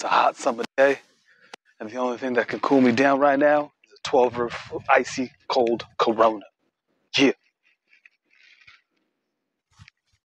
It's a hot summer day, and the only thing that can cool me down right now is a 12 proof icy cold Corona. Yeah.